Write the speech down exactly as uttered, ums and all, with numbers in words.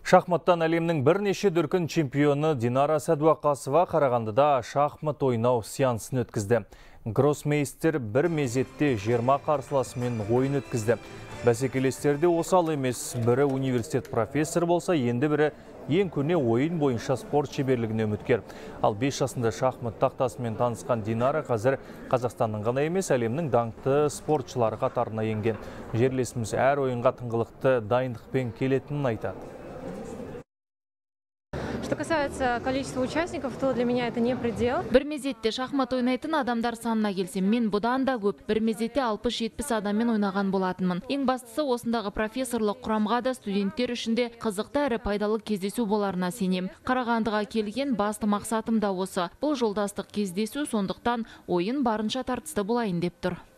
Шахматтан әлемнің бірнеше дүркін чемпионы Динара Сәдуақасова Қарағандыда шахмат ойнау сеансын өткізді. Гроссмейстер бір мезетте жиырма қарсыласымен ойын өткізді. Бәсекелестерде осал емес, бірі университет профессор болса, енді бірі ең көне ойын бойынша спорт шеберлігіне үміткер. Ал бес жасында шахмат тақтасымен танысқан Динара қазір Қазақстанның ғана емес, әлемнің даңқты спортшылары қатарына енген. Жерлесіміз әр ойынға тыңғылықты дайындықпен келетінін айтады. Что касается количества участников, то для меня это не предел. Бір мезетте шахмат ойнайтын адамдар санына келсем, мен бұдан да көп. Бір мезетте алпыс жетпіс адаммен ойнаған болатынмын. Ең бастысы осындағы профессорлық құрамға да студенттер үшін де қызықты әрі пайдалы кездесу боларына сенем. Қарағандыға келген басты мақсатым да осы. Бұл жолдастық кездесу, сондықтан ойын барынша тартысты болайын деп тұр.